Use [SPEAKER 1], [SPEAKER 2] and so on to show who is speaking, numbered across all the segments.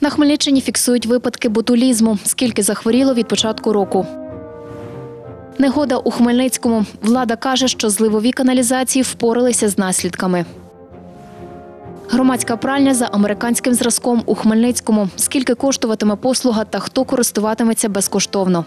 [SPEAKER 1] На Хмельниччині фіксують випадки ботулізму. Скільки захворіло від початку року. Негода у Хмельницькому. Влада каже, що зливові каналізації впоралися з наслідками. Громадська пральня за американським зразком у Хмельницькому. Скільки коштуватиме послуга та хто користуватиметься безкоштовно.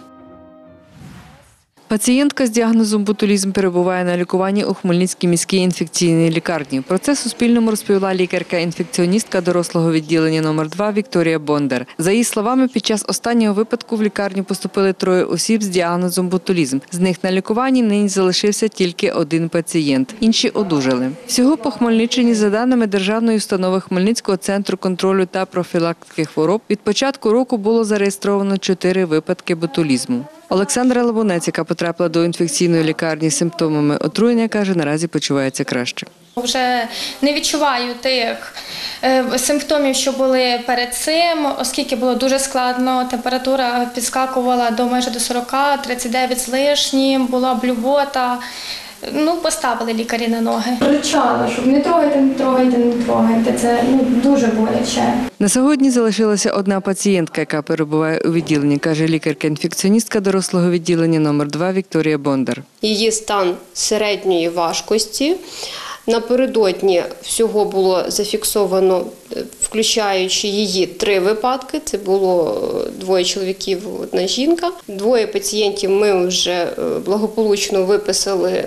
[SPEAKER 2] Пацієнтка з діагнозом ботулізм перебуває на лікуванні у Хмельницькій міській інфекційній лікарні. Про це Суспільному розповіла лікарка-інфекціоністка дорослого відділення номер 2 Вікторія Бондар. За її словами, під час останнього випадку в лікарню поступили 3 осіб з діагнозом ботулізм. З них на лікуванні нині залишився тільки 1 пацієнт. Інші одужали. Всього по Хмельниччині, за даними Державної установи Хмельницького центру контролю та профілактики хвороб, від початку року було зареєстровано 4 випадки ботулізму. Олександра Лабунець, яка потрапила до інфекційної лікарні з симптомами отруєння, каже, наразі почувається краще.
[SPEAKER 3] Вже не відчуваю тих симптомів, що були перед цим, оскільки було дуже складно. Температура підскакувала до майже до 40, 39 з лишнім, була блювота. Поставили лікарі на ноги. Кричала, щоб не трогайте, не трогайте, не трогайте. Це дуже боляче.
[SPEAKER 2] На сьогодні залишилася 1 пацієнтка, яка перебуває у відділенні, каже лікарка-інфекціоністка дорослого відділення номер 2 Вікторія Бондар.
[SPEAKER 4] Її стан середньої важкості. Напередодні всього було зафіксовано, включаючи її, 3 випадки. Це було 2 чоловіків, 1 жінка. 2 пацієнтів ми вже благополучно виписали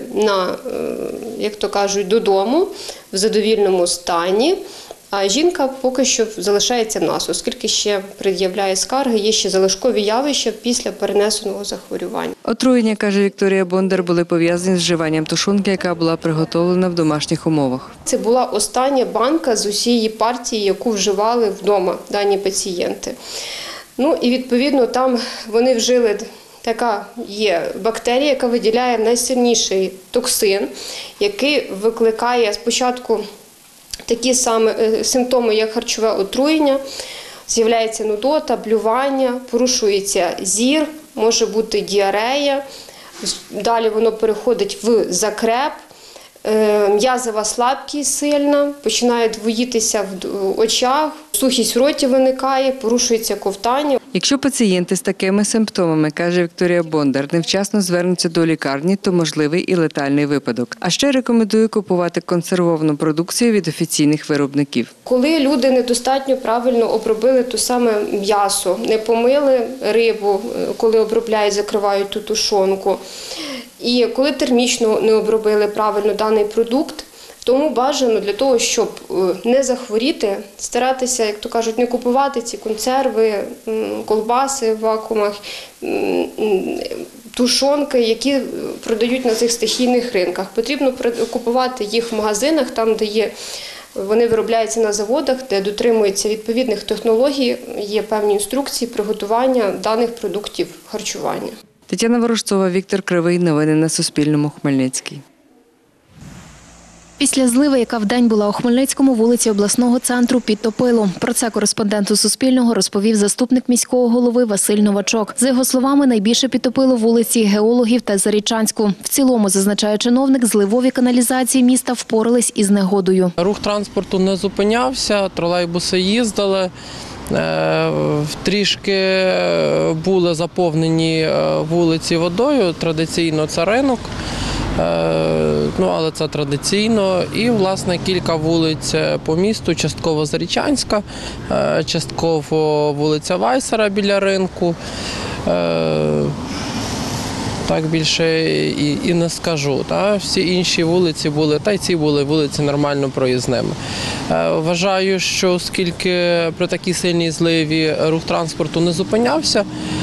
[SPEAKER 4] як то кажуть, додому в задовільному стані. А жінка поки що залишається в нас, оскільки ще пред'являє скарги, є ще залишкові явища після перенесеного захворювання.
[SPEAKER 2] Отруєння, каже Вікторія Бондар, були пов'язані з вживанням тушонки, яка була приготовлена в домашніх умовах.
[SPEAKER 4] Це була остання банка з усієї партії, яку вживали вдома дані пацієнти. І відповідно там вони вжили, така є бактерія, яка виділяє найсильніший токсин, який викликає спочатку такі самі симптоми, як харчове отруєння, з'являється нудота, блювання, порушується зір, може бути діарея, далі воно переходить в закреп, м'язова слабкість сильна, починає двоїтися в очах, сухість в роті виникає, порушується ковтання.
[SPEAKER 2] Якщо пацієнти з такими симптомами, каже Вікторія Бондар, невчасно звернуться до лікарні, то можливий і летальний випадок. А ще рекомендує купувати консервовану продукцію від офіційних виробників.
[SPEAKER 4] Коли люди недостатньо правильно обробили то саме м'ясо, не помили рибу, коли обробляють, закривають ту тушонку, і коли термічно не обробили правильно даний продукт, тому бажано для того, щоб не захворіти, старатися, як то кажуть, не купувати ці консерви, колбаси в вакуумах, тушонки, які продають на цих стихійних ринках. Потрібно купувати їх в магазинах, там, де вони виробляються на заводах, де дотримуються відповідних технологій, є певні інструкції приготування даних продуктів харчування.
[SPEAKER 2] Тетяна Ворожцова, Віктор Кривий. Новини на Суспільному. Хмельницький.
[SPEAKER 1] Після зливи, яка вдень була у Хмельницькому, вулиці обласного центру підтопило. Про це кореспонденту Суспільного розповів заступник міського голови Василь Новачок. За його словами, найбільше підтопило вулиці Геологів та Зарічанську. В цілому, зазначає чиновник, зливові каналізації міста впорались із негодою.
[SPEAKER 5] Рух транспорту не зупинявся, тролейбуси їздили. Трішки були заповнені вулиці водою, традиційно це ринок, але це традиційно. І, власне, кілька вулиць по місту, частково Зарічанська, частково вулиця Вайсера біля ринку. Так більше і не скажу. Всі інші вулиці були, та й ці були вулиці нормально проїзними. Вважаю, що оскільки при такій сильній зливі рух транспорту не зупинявся,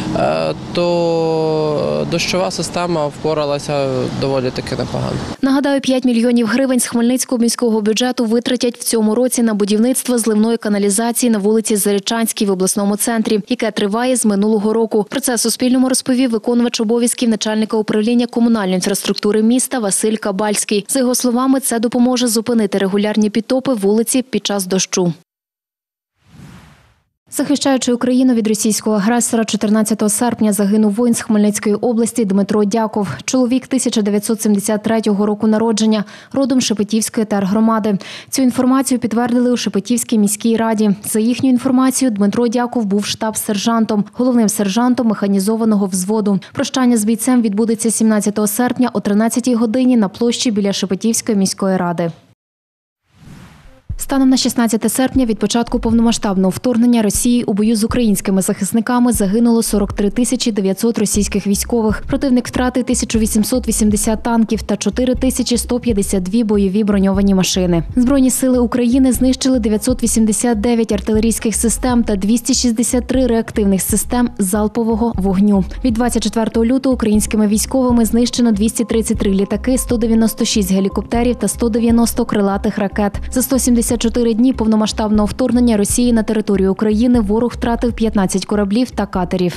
[SPEAKER 5] то дощова система впоралася доволі таки непогано.
[SPEAKER 1] Нагадаю, 5 мільйонів гривень з Хмельницького міського бюджету витратять в цьому році на будівництво зливної каналізації на вулиці Зарічанській в обласному центрі, яке триває з минулого року. Про це Суспільному розповів виконувач обов'язків начальника управління комунальної інфраструктури міста Василь Кабальський. За його словами, це допоможе зупинити регулярні підтопи вулиці під час дощу. Захищаючи Україну від російського агресора, 14 серпня загинув воїн з Хмельницької області Дмитро Дяков. Чоловік 1973 року народження, родом з Шепетівської тергромади. Цю інформацію підтвердили у Шепетівській міській раді. За їхню інформацією, Дмитро Дяков був штаб-сержантом, головним сержантом механізованого взводу. Прощання з бійцем відбудеться 17 серпня о 13-й годині на площі біля Шепетівської міської ради. Станом на 16 серпня від початку повномасштабного вторгнення Росії у бою з українськими захисниками загинуло 43 900 російських військових. Противник втратив 1880 танків та 4152 бойові броньовані машини. Збройні сили України знищили 989 артилерійських систем та 263 реактивних систем залпового вогню. Від 24 лютого українськими військовими знищено 233 літаки, 196 гелікоптерів та 190 крилатих ракет. За 174 дні повномасштабного вторгнення Росії на територію України ворог втратив 15 кораблів та катерів.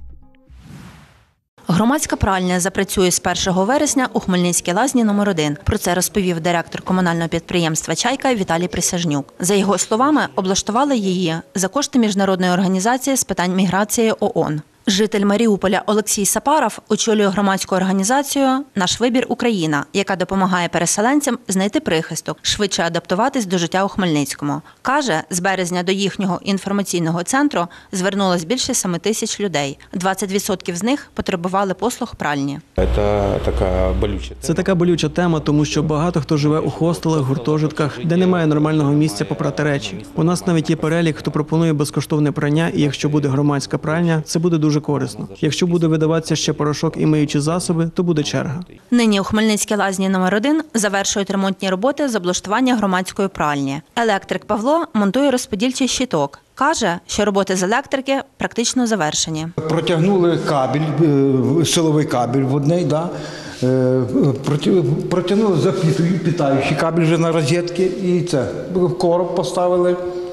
[SPEAKER 6] Громадська пральня запрацює з 1 вересня у Хмельницькій лазні номер 1. Про це розповів директор комунального підприємства «Чайка» Віталій Присяжнюк. За його словами, облаштували її за кошти Міжнародної організації з питань міграції ООН. Житель Маріуполя Олексій Сапаров очолює громадську організацію «Наш вибір Україна», яка допомагає переселенцям знайти прихисток, швидше адаптуватись до життя у Хмельницькому. Каже, з березня до їхнього інформаційного центру звернулось більше 7 тисяч людей. 20% з них потребували послуг пральні.
[SPEAKER 7] Це така болюча тема, тому що багато хто живе у хостелах, гуртожитках, де немає нормального місця попрати речі. У нас навіть є перелік, хто пропонує безкоштовне прання, і якщо буде громадська пральня, це буде дуже корисно. Якщо буде видаватися ще порошок і миючі засоби, то буде черга.
[SPEAKER 6] Нині у Хмельницькій лазні номер 1 завершують ремонтні роботи з облаштування громадської пральні. Електрик Павло монтує розподільчий щиток. Каже, що роботи з електрики практично завершені.
[SPEAKER 8] Протягнули кабель, силовий кабель в одній, протягнули запітаючий кабель вже на розетки і це, короб поставили,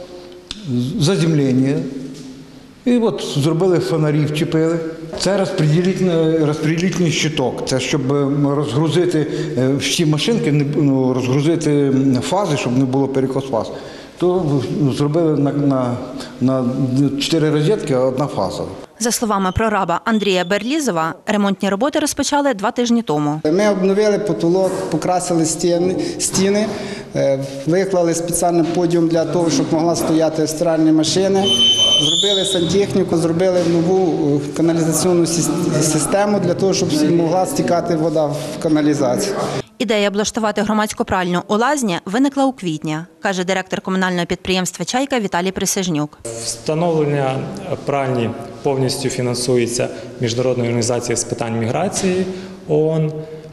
[SPEAKER 8] заземлення. І от зробили фонарі, вчепили. Це розподільний щиток. Це щоб розгрузити всі машинки, розгрузити фази, щоб не було перекос фаз. То зробили на 4 розетки, а 1 фаза.
[SPEAKER 6] За словами прораба Андрія Берлізова, ремонтні роботи розпочали 2 тижні тому.
[SPEAKER 9] Ми обновили потолок, покрасили стіни, виклали спеціальний подіум для того, щоб могла стояти стиральні машини. Зробили сантехніку, зробили нову каналізаційну систему для того, щоб могла стікати вода в каналізацію.
[SPEAKER 6] Ідея облаштувати громадську пральню у лазні виникла у квітні, каже директор комунального підприємства «Чайка» Віталій Присяжнюк.
[SPEAKER 10] Встановлення пральні повністю фінансується Міжнародною організацією з питань міграції ООН.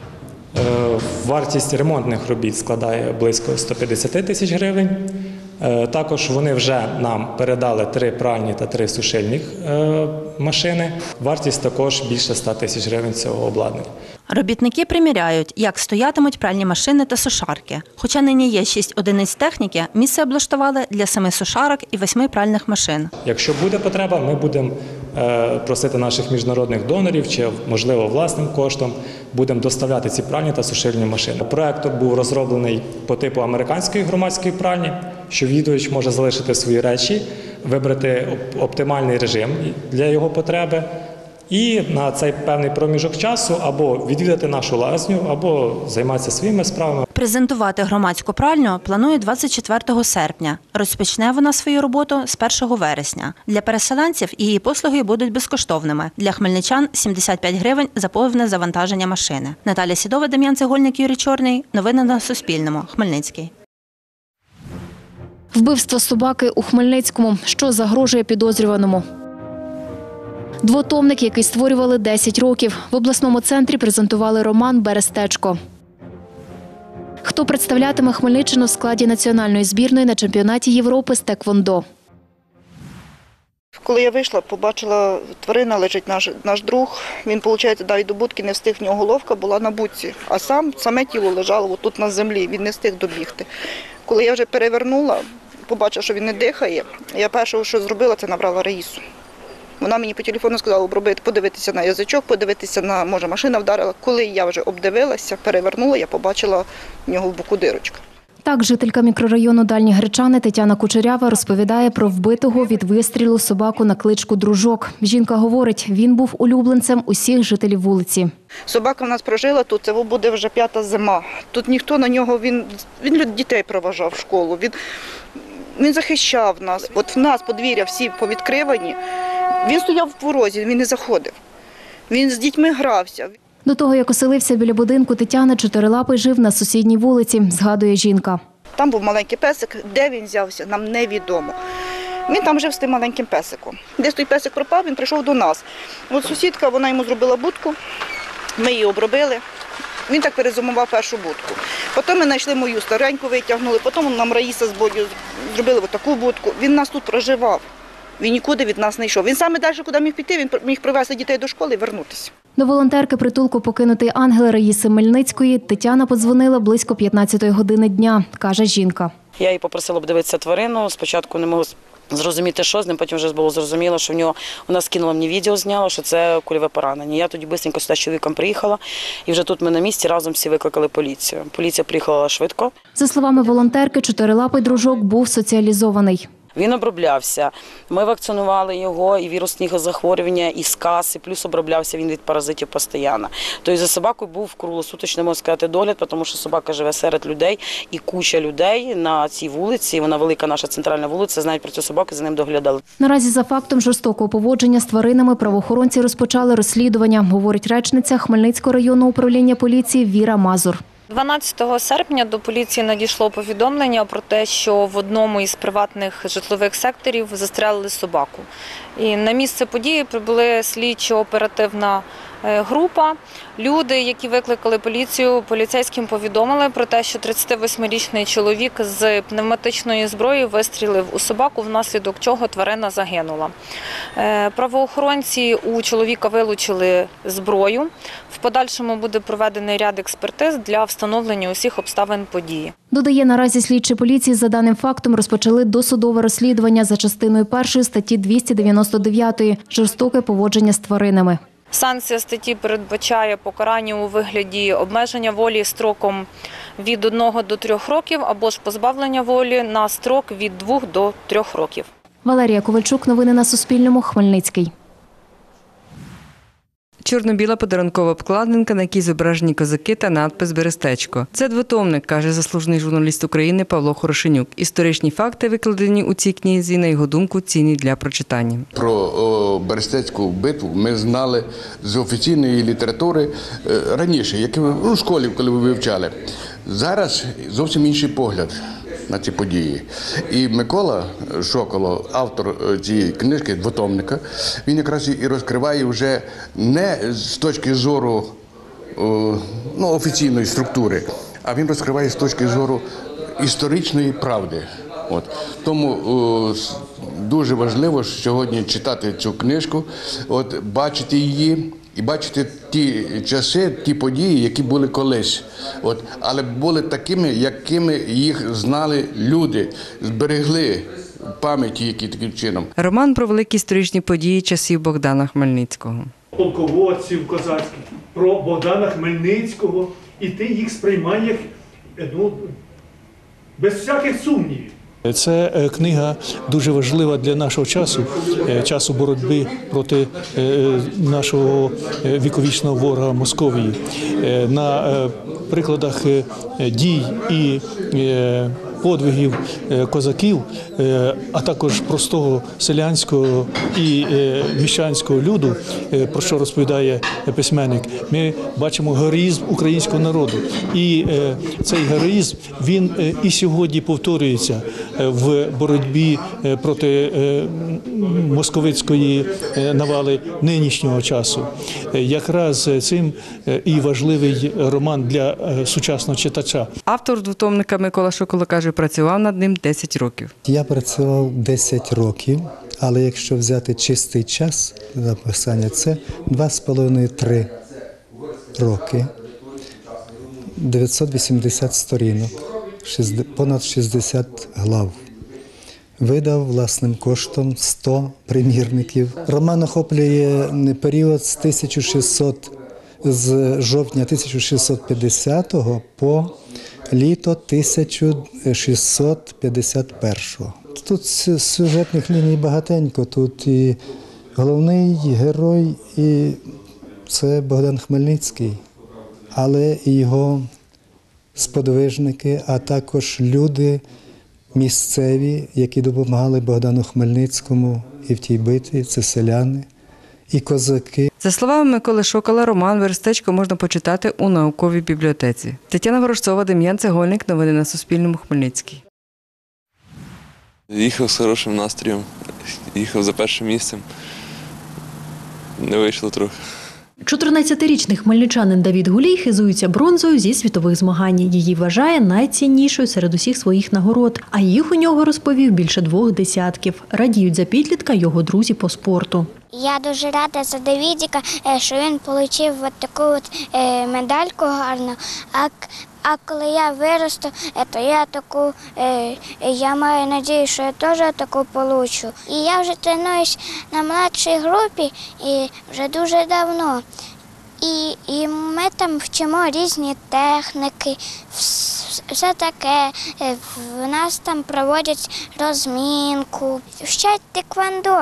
[SPEAKER 10] Вартість ремонтних робіт складає близько 150 тисяч гривень. Також вони вже нам передали 3 пральні та 3 сушильні машини. Вартість також більше 100 тисяч гривень цього обладнання.
[SPEAKER 6] Робітники приміряють, як стоятимуть пральні машини та сушарки. Хоча нині є 6 одиниць техніки, місце облаштували для 7 сушарок і 8 пральних машин.
[SPEAKER 10] Якщо буде потреба, ми будемо просити наших міжнародних донорів чи, можливо, власним коштом будемо доставляти ці пральні та сушильні машини. Проект був розроблений по типу американської громадської пральні, що відвідувач може залишити свої речі, вибрати оптимальний режим для його потреби і на цей певний проміжок часу або відвідати нашу лазню, або займатися своїми справами.
[SPEAKER 6] Презентувати громадську пральню планує 24 серпня. Розпочне вона свою роботу з 1 вересня. Для переселенців її послуги будуть безкоштовними. Для хмельничан – 75 гривень за повне завантаження машини. Наталя Сідова, Дем'ян Цегольник, Юрій Чорний. Новини на Суспільному. Хмельницький.
[SPEAKER 1] Вбивство собаки у Хмельницькому. Що загрожує підозрюваному? Двотомник, який створювали 10 років. В обласному центрі презентували роман «Берестечко». Хто представлятиме Хмельниччину в складі національної збірної на чемпіонаті Європи з теквондо?
[SPEAKER 11] Коли я вийшла, побачила, тварина лежить, наш друг. Він, виходить, навіть до будки не встиг, в нього головка була на будці, а саме тіло лежало тут на землі, він не встиг добігти. Коли я вже перевернула, побачила, що він не дихає, я перше, що зробила, це набрала Раїсу. Вона мені по телефону сказала обробити, подивитися на язичок, подивитися на, може, машина вдарила. Коли я вже обдивилася, перевернула, я побачила в нього в боку дирочка.
[SPEAKER 1] Так, жителька мікрорайону Дальні Гречани Тетяна Кучерява розповідає про вбитого від вистрілу собаку на кличку Дружок. Жінка говорить, він був улюбленцем усіх жителів вулиці.
[SPEAKER 11] Собака в нас прожила тут, це буде вже 5-та зима. Тут ніхто на нього, він дітей проважав в школу, він захищав нас. От в нас подвір'я всі повідкривані, він стояв в порозі, він не заходив. Він з дітьми грався.
[SPEAKER 1] До того, як оселився біля будинку Тетяни, чотирилапий жив на сусідній вулиці, згадує жінка.
[SPEAKER 11] Там був маленький песик, де він взявся, нам невідомо. Він там жив з тим маленьким песиком. Десь той песик пропав, він прийшов до нас. От сусідка, вона йому зробила будку, ми її обробили. Він так перезимував першу будку. Потім ми знайшли мою стареньку, витягнули, потім нам Раїса з Бодю зробили таку будку. Він нас тут проживав, він нікуди від нас не йшов. Він саме далі, куди міг піти, він міг привезти дітей до школи і повернутися.
[SPEAKER 1] До волонтерки притулку «Покинутий ангел» Раїси Мельницької Тетяна подзвонила близько 15-ї години дня, каже жінка.
[SPEAKER 12] Я її попросила подивитися тварину, спочатку не могла зрозуміти, що з ним, потім вже було зрозуміло, що в нього, вона скинула мені відео, зняла, що це кульове поранення. Я тоді швидко сюди з чоловіком приїхала, і вже тут ми на місці разом всі викликали поліцію. Поліція приїхала швидко.
[SPEAKER 1] За словами волонтерки, чотирилапий Дружок був соціалізований.
[SPEAKER 12] Він оброблявся, ми вакцинували його і вірусні захворювання, і сказ, і плюс оброблявся він від паразитів постійно. Тобто за собакою був круглосуточний, можна сказати, догляд, тому що собака живе серед людей, і куча людей на цій вулиці, вона велика наша центральна вулиця, знають про цю собаку, за ним доглядали.
[SPEAKER 1] Наразі за фактом жорстокого поводження з тваринами правоохоронці розпочали розслідування, говорить речниця Хмельницького районного управління поліції Віра Мазур.
[SPEAKER 13] 12 серпня до поліції надійшло повідомлення про те, що в одному із приватних житлових секторів застрелили собаку. І на місце події прибули слідчо-оперативна група. Люди, які викликали поліцію, поліцейським повідомили про те, що 38-річний чоловік з пневматичної зброї вистрілив у собаку, внаслідок чого тварина загинула. Правоохоронці у чоловіка вилучили зброю. В подальшому буде проведений ряд експертиз для встановлення усіх обставин події.
[SPEAKER 1] Додає, наразі слідчі поліції за даним фактом розпочали досудове розслідування за частиною 1 статті 299 «Жорстоке поводження з тваринами».
[SPEAKER 13] Санкція статті передбачає покарання у вигляді обмеження волі строком від 1 до 3 років або ж позбавлення волі на строк від 2 до 3 років.
[SPEAKER 1] Валерія Ковальчук, новини на Суспільному, Хмельницький.
[SPEAKER 2] Чорно-біла подарункова обкладинка, на якій зображені козаки та надпис «Берестечко». Це двотомник, каже заслужений журналіст України Павло Хорошенюк. Історичні факти, викладені у цій книзі, на його думку, цінні для прочитання.
[SPEAKER 14] Про Берестецьку битву ми знали з офіційної літератури раніше, як у школі, коли ви вивчали. Зараз зовсім інший погляд на ці події. І Микола Шоколо, автор цієї книжки, двотомника, він якраз і розкриває вже не з точки зору офіційної структури, а він розкриває з точки зору історичної правди. Тому дуже важливо сьогодні читати цю книжку, бачити її і бачити ті часи, ті події, які були колись, але були такими, якими їх знали люди, зберегли пам'яті, які таким чином.
[SPEAKER 2] Роман про великі історичні події часів Богдана Хмельницького.
[SPEAKER 15] Полководців козацьких, про Богдана Хмельницького, і ти їх сприймаєш без всяких сумнівів.
[SPEAKER 16] Це книга дуже важлива для нашого часу боротьби проти нашого віковічного ворога Московії. На прикладах дій і подвигів козаків, а також простого селянського і міщанського люду, про що розповідає письменник, ми бачимо героїзм українського народу. І цей героїзм, він і сьогодні повторюється в боротьбі проти московицької навали нинішнього часу. Якраз цим і важливий роман для сучасного читача.
[SPEAKER 2] Автор двотомника Микола Шоколо каже, працював над ним 10 років.
[SPEAKER 17] Я працював 10 років, але якщо взяти чистий час написання, це 2,5-3 роки, 980 сторінок, понад 60 глав. Видав власним коштом 100 примірників. Роман охоплює період з жовтня 1650 по літо 1651-го. Тут сюжетних ліній багатенько. Тут і головний герой, і це Богдан Хмельницький, але і його сподвижники, а також люди місцеві, які допомагали Богдану Хмельницькому і в тій битві, це селяни і козаки.
[SPEAKER 2] За словами Миколи Шокола, роман «Верстечко» можна почитати у науковій бібліотеці. Тетяна Ворожцова, Дем'ян Цегольник. Новини на Суспільному. Хмельницький.
[SPEAKER 18] Їхав з хорошим настроєм, їхав за першим місцем. Не вийшло трохи.
[SPEAKER 19] 14-річний хмельничанин Давід Гулій хизується бронзою зі світових змагань. Її вважає найціннішою серед усіх своїх нагород. А їх у нього, розповів, більше 2 десятків. Радіють за підлітка його друзі по спорту.
[SPEAKER 20] Я дуже рада за Давідіка, що він отримав таку медальку гарну. А коли я виросту, то я маю надію, що я теж таку получу. І я вже тренуюсь на младшій групі і вже дуже давно. І ми там вчимо різні техніки, все таке. В нас там проводять розмінку, вчать тхеквондо.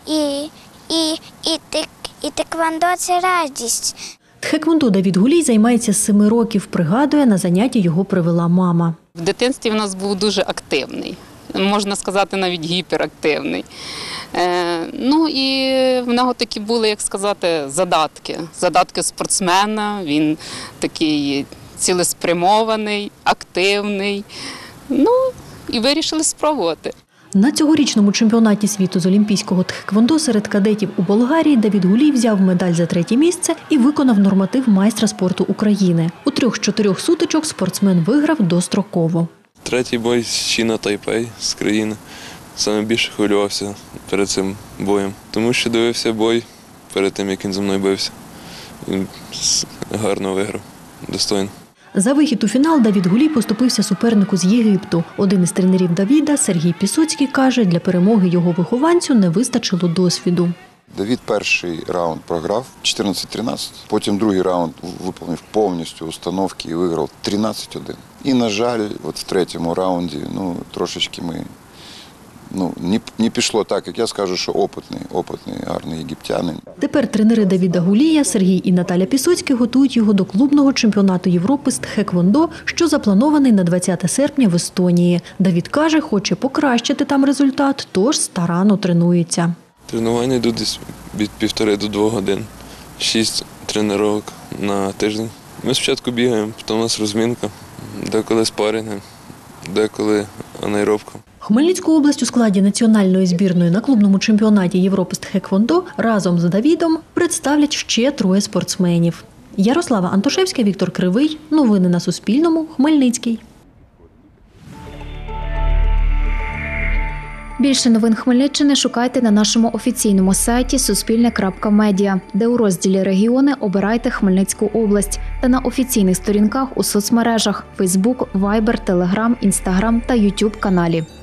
[SPEAKER 20] І тхеквондо – це радість.
[SPEAKER 19] Тхеквондо Давід Гулій займається з 7 років. Пригадує, на заняття його привела мама.
[SPEAKER 21] В дитинстві в нас був дуже активний, можна сказати, навіть гіперактивний. Ну і в нього такі були, як сказати, задатки спортсмена. Він такий цілеспрямований, активний. Ну і вирішили спробувати.
[SPEAKER 19] На цьогорічному чемпіонаті світу з олімпійського тхеквондо серед кадетів у Болгарії Давід Гулій взяв медаль за 3-є місце і виконав норматив майстра спорту України. У 3 з 4 сутичок спортсмен виграв достроково.
[SPEAKER 18] 3-й бой з Чіна Тайпей, з країни. Саме більше хвилювався перед цим боєм, тому що дивився бой перед тим, як він зі мною бився. Він гарно виграв, достойно.
[SPEAKER 19] За вихід у фінал Давід Гулій поступився супернику з Єгипту. Один із тренерів Давіда, Сергій Пісоцький, каже, для перемоги його вихованцю не вистачило досвіду.
[SPEAKER 22] Давід перший раунд програв 14-13, потім другий раунд виповнив повністю установки і виграв 13-1. І, на жаль, в 3-му раунді трошечки ми не пішло так, як я скажу, що опитний, гарний єгиптянин.
[SPEAKER 19] Тепер тренери Давіда Гулія, Сергій і Наталя Пісоцькі готують його до клубного чемпіонату Європи з тхеквондо, що запланований на 20 серпня в Естонії. Давід каже, хоче покращити там результат, тож старанно тренується.
[SPEAKER 18] Тренування йдуть десь від 1,5 до 2 годин, 6 тренувань на тиждень. Ми спочатку бігаємо, потім у нас розмінка, деколи спарринги, деколи анаеробка.
[SPEAKER 19] Хмельницьку область у складі національної збірної на клубному чемпіонаті Європи з тхеквондо разом з Давідом представлять ще 3 спортсменів. Ярослава Антошевська, Віктор Кривий. Новини на Суспільному. Хмельницький.
[SPEAKER 1] Більше новин Хмельниччини шукайте на нашому офіційному сайті suspilne.media, де у розділі «Регіони» обирайте Хмельницьку область та на офіційних сторінках у соцмережах – Facebook, Viber, Telegram, Instagram та YouTube каналі.